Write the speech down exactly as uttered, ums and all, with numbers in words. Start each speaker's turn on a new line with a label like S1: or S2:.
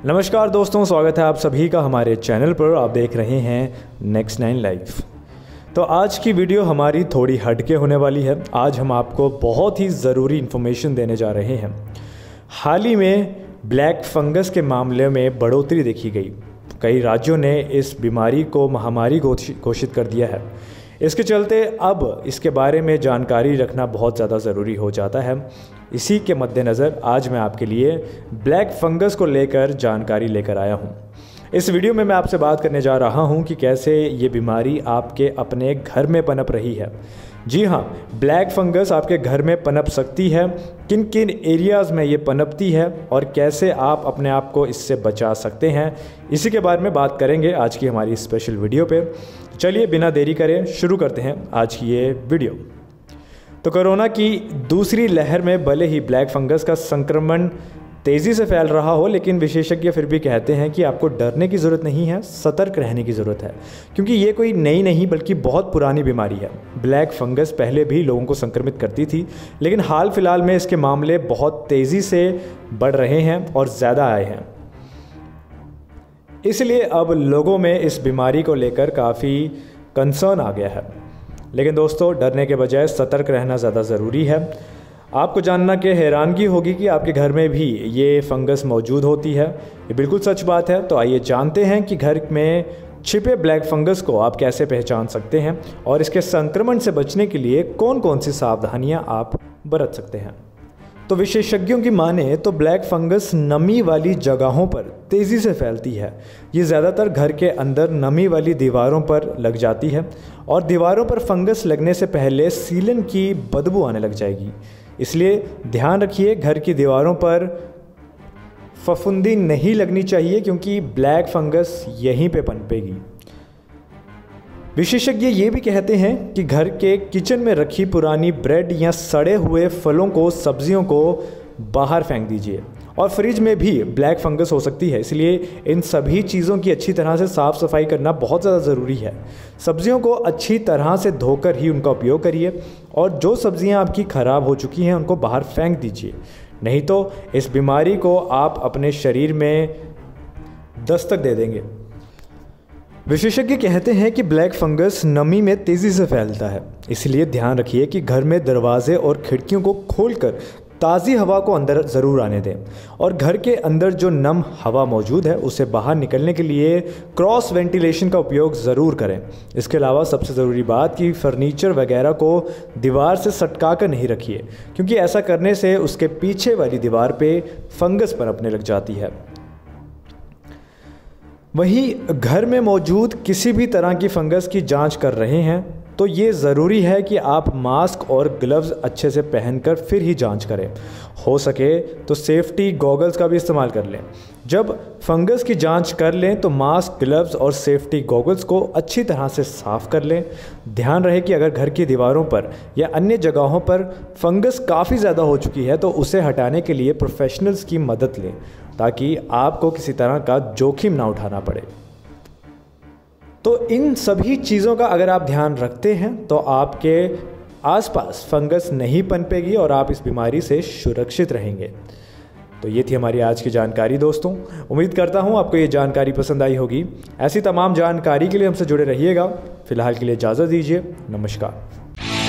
S1: नमस्कार दोस्तों, स्वागत है आप सभी का हमारे चैनल पर। आप देख रहे हैं नेक्स्ट नाइन लाइव। तो आज की वीडियो हमारी थोड़ी हटके होने वाली है। आज हम आपको बहुत ही ज़रूरी इन्फॉर्मेशन देने जा रहे हैं। हाल ही में ब्लैक फंगस के मामले में बढ़ोतरी देखी गई। कई राज्यों ने इस बीमारी को महामारी घोषित कर दिया है। इसके चलते अब इसके बारे में जानकारी रखना बहुत ज़्यादा ज़रूरी हो जाता है। इसी के मद्देनज़र आज मैं आपके लिए ब्लैक फंगस को लेकर जानकारी लेकर आया हूँ। इस वीडियो में मैं आपसे बात करने जा रहा हूँ कि कैसे ये बीमारी आपके अपने घर में पनप रही है। जी हाँ, ब्लैक फंगस आपके घर में पनप सकती है, किन किन एरियाज़ में ये पनपती है और कैसे आप अपने आप को इससे बचा सकते हैं, इसी के बारे में बात करेंगे आज की हमारी स्पेशल वीडियो पे। चलिए बिना देरी करें शुरू करते हैं आज की ये वीडियो। तो कोरोना की दूसरी लहर में भले ही ब्लैक फंगस का संक्रमण तेज़ी से फैल रहा हो, लेकिन विशेषज्ञ फिर भी कहते हैं कि आपको डरने की ज़रूरत नहीं है, सतर्क रहने की ज़रूरत है, क्योंकि ये कोई नई नहीं बल्कि बहुत पुरानी बीमारी है। ब्लैक फंगस पहले भी लोगों को संक्रमित करती थी, लेकिन हाल फिलहाल में इसके मामले बहुत तेज़ी से बढ़ रहे हैं और ज़्यादा आए हैं। इसलिए अब लोगों में इस बीमारी को लेकर काफ़ी कंसर्न आ गया है। लेकिन दोस्तों, डरने के बजाय सतर्क रहना ज़्यादा ज़रूरी है। आपको जानना कि हैरानगी होगी कि आपके घर में भी ये फंगस मौजूद होती है। ये बिल्कुल सच बात है। तो आइए जानते हैं कि घर में छिपे ब्लैक फंगस को आप कैसे पहचान सकते हैं और इसके संक्रमण से बचने के लिए कौन कौन सी सावधानियां आप बरत सकते हैं। तो विशेषज्ञों की माने तो ब्लैक फंगस नमी वाली जगहों पर तेज़ी से फैलती है। ये ज़्यादातर घर के अंदर नमी वाली दीवारों पर लग जाती है और दीवारों पर फंगस लगने से पहले सीलन की बदबू आने लग जाएगी। इसलिए ध्यान रखिए, घर की दीवारों पर फफूंदी नहीं लगनी चाहिए, क्योंकि ब्लैक फंगस यहीं पे पनपेगी। विशेषज्ञ ये भी कहते हैं कि घर के किचन में रखी पुरानी ब्रेड या सड़े हुए फलों को, सब्जियों को बाहर फेंक दीजिए। और फ्रिज में भी ब्लैक फंगस हो सकती है, इसलिए इन सभी चीज़ों की अच्छी तरह से साफ़ सफाई करना बहुत ज़्यादा ज़रूरी है। सब्जियों को अच्छी तरह से धोकर ही उनका उपयोग करिए और जो सब्जियां आपकी ख़राब हो चुकी हैं उनको बाहर फेंक दीजिए, नहीं तो इस बीमारी को आप अपने शरीर में दस्तक दे देंगे। विशेषज्ञ कहते हैं कि ब्लैक फंगस नमी में तेज़ी से फैलता है, इसलिए ध्यान रखिए कि घर में दरवाजे और खिड़कियों को खोलकर ताज़ी हवा को अंदर ज़रूर आने दें और घर के अंदर जो नम हवा मौजूद है उसे बाहर निकलने के लिए क्रॉस वेंटिलेशन का उपयोग ज़रूर करें। इसके अलावा सबसे ज़रूरी बात कि फर्नीचर वगैरह को दीवार से सटका कर नहीं रखिए, क्योंकि ऐसा करने से उसके पीछे वाली दीवार पे फंगस पनपने लग जाती है। वहीं घर में मौजूद किसी भी तरह की फंगस की जांच कर रहे हैं तो ये ज़रूरी है कि आप मास्क और ग्लव्स अच्छे से पहनकर फिर ही जांच करें। हो सके तो सेफ्टी गॉगल्स का भी इस्तेमाल कर लें। जब फंगस की जांच कर लें तो मास्क, ग्लव्स और सेफ्टी गॉगल्स को अच्छी तरह से साफ़ कर लें। ध्यान रहे कि अगर घर की दीवारों पर या अन्य जगहों पर फंगस काफ़ी ज़्यादा हो चुकी है तो उसे हटाने के लिए प्रोफेशनल्स की मदद लें, ताकि आपको किसी तरह का जोखिम ना उठाना पड़े। तो इन सभी चीज़ों का अगर आप ध्यान रखते हैं तो आपके आसपास फंगस नहीं पनपेगी और आप इस बीमारी से सुरक्षित रहेंगे। तो ये थी हमारी आज की जानकारी दोस्तों। उम्मीद करता हूँ आपको ये जानकारी पसंद आई होगी। ऐसी तमाम जानकारी के लिए हमसे जुड़े रहिएगा। फिलहाल के लिए इजाज़त दीजिए। नमस्कार।